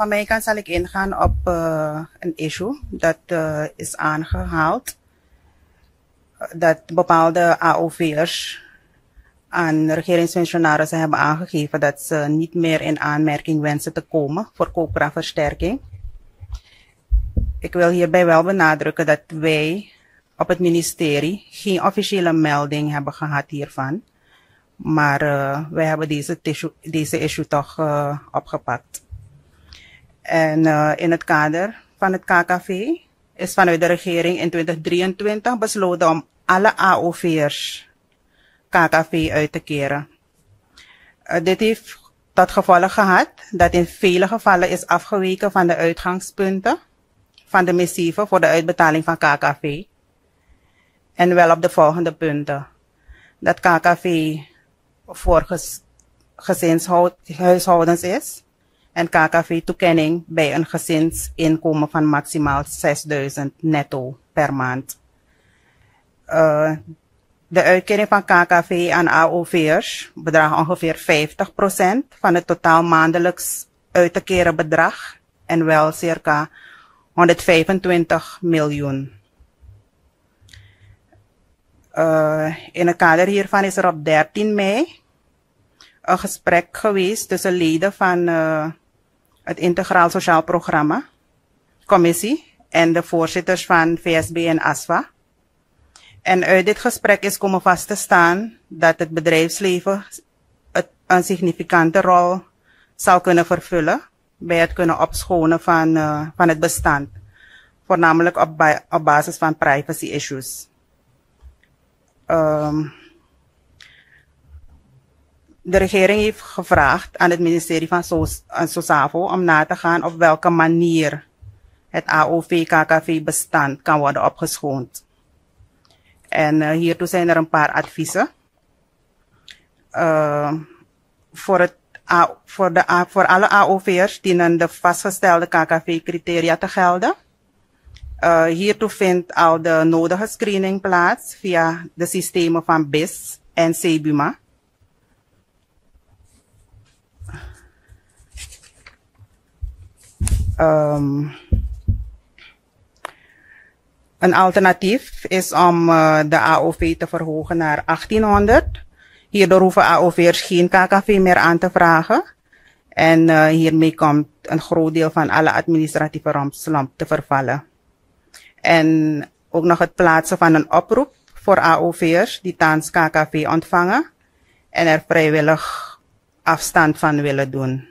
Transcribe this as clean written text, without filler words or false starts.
Van mijn kant zal ik ingaan op een issue dat is aangehaald. Dat bepaalde AOV'ers aan regeringsfunctionarissen hebben aangegeven dat ze niet meer in aanmerking wensen te komen voor koopkrachtversterking. Ik wil hierbij wel benadrukken dat wij op het ministerie geen officiële melding hebben gehad hiervan. Maar wij hebben deze issue toch opgepakt. En in het kader van het KKV is vanuit de regering in 2023 besloten om alle AOV'ers KKV uit te keren. Dit heeft tot gevolg gehad dat in vele gevallen is afgeweken van de uitgangspunten van de missieve voor de uitbetaling van KKV. En wel op de volgende punten. Dat KKV voor gezinshuishoudens is en KKV-toekenning bij een gezinsinkomen van maximaal 6.000 netto per maand. De uitkering van KKV aan AOV'ers bedraagt ongeveer 50% van het totaal maandelijks uit te keren bedrag en wel circa 125 miljoen. In het kader hiervan is er op 13 mei een gesprek geweest tussen leden van het Integraal Sociaal Programma Commissie en de voorzitters van VSB en ASFA. En uit dit gesprek is komen vast te staan dat het bedrijfsleven een significante rol zou kunnen vervullen bij het kunnen opschonen van het bestand. Voornamelijk op basis van privacy issues. De regering heeft gevraagd aan het ministerie van SOSAVO om na te gaan op welke manier het AOV-KKV-bestand kan worden opgeschoond. En hiertoe zijn er een paar adviezen. Voor alle AOV'ers dienen de vastgestelde KKV-criteria te gelden. Hiertoe vindt al de nodige screening plaats via de systemen van BIS en CBUMA. Een alternatief is om de AOV te verhogen naar 1800. Hierdoor hoeven AOV'ers geen KKV meer aan te vragen. En hiermee komt een groot deel van alle administratieve rompslomp te vervallen. En ook nog het plaatsen van een oproep voor AOV'ers die thans KKV ontvangen en er vrijwillig afstand van willen doen.